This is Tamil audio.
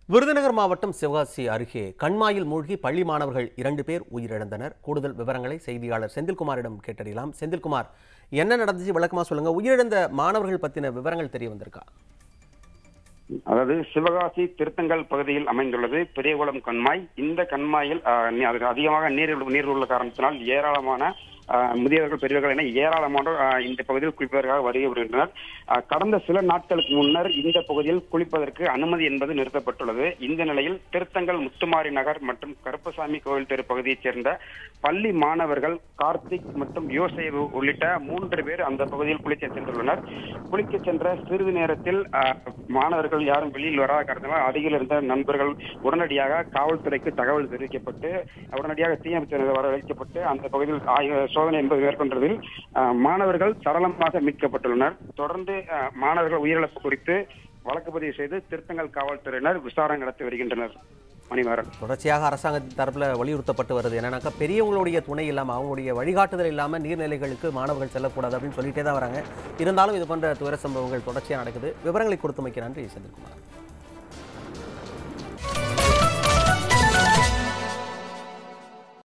விருதுநகர் மாவட்டம் சிவகாசி அருகே கண்மாயில் மூழ்கி பள்ளி மாணவர்கள் 2 பேர் உயிரிழந்தனர். கூடுதல் விவரங்களை செய்தியாளர் செந்தில்குமாரிடம் கேட்டறியலாம். செந்தில்குமார், என்ன நடந்துச்சு விளக்கமா சொல்லுங்க. உயிரிழந்த மாணவர்கள் பத்தின விவரங்கள் தெரிய வந்திருக்கா? அதாவது சிவகாசி திருத்தங்கல் பகுதியில் அமைந்துள்ளது பெரியகுளம் கண்மாய். இந்த கண்மாயில் அதிகமாக நீர் உள்ள காரணத்தினால் ஏராளமான முதியவர்கள் பெரியவர்கள் என ஏராளமானோர் இந்த பகுதியில் குளிப்பதற்காக வருகை வருகின்றனர். கடந்த சில நாட்களுக்கு முன்னர் இந்த பகுதியில் குளிப்பதற்கு அனுமதி என்பது நிறுத்தப்பட்டுள்ளது. இந்த நிலையில் திருத்தங்கல் முத்துமாரி நகர் மற்றும் கருப்பசாமி கோவில் தெரு பகுதியைச் சேர்ந்த பள்ளி மாணவர்கள் கார்த்திக் மற்றும் யோசேப் உள்ளிட்ட 3 பேர் அந்த பகுதியில் குளிக்க சென்றுள்ளனர். குளிக்க சென்ற சிறிது நேரத்தில் மாணவர்கள் யாரும் வெளியில் வராத காரணத்தினால் அருகில் இருந்த நண்பர்கள் உடனடியாக காவல்துறைக்கு தகவல் தெரிவிக்கப்பட்டு உடனடியாக தீயணைப்பு வரவழைக்கப்பட்டு அந்த பகுதியில் சோதனை என்பது மேற்கொண்டதில் மாணவர்கள் சடலமாக மீட்கப்பட்டுள்ளனர். தொடர்ந்து மாணவர்கள் உயிரிழப்பு குறித்து வழக்கு பதிவு செய்து திருத்தங்கல் காவல்துறையினர் விசாரணை நடத்தி வருகின்றனர். மணிமாறன், தொடர்ச்சியாக அரசாங்கத்தின் தரப்புல வலியுறுத்தப்பட்டு வருது என்னன்னாக்கா, பெரியவங்களுடைய துணை இல்லாமல் அவங்களுடைய வழிகாட்டுதல் இல்லாமல் நீர்நிலைகளுக்கு மாணவர்கள் செல்லக்கூடாது அப்படின்னு சொல்லிட்டே தான் வராங்க. இருந்தாலும் இது போன்ற துயர சம்பவங்கள் தொடர்ச்சியாக நடக்குது. விவரங்களை கொடுத்தமைக்கு நன்றி செந்தில்குமார்.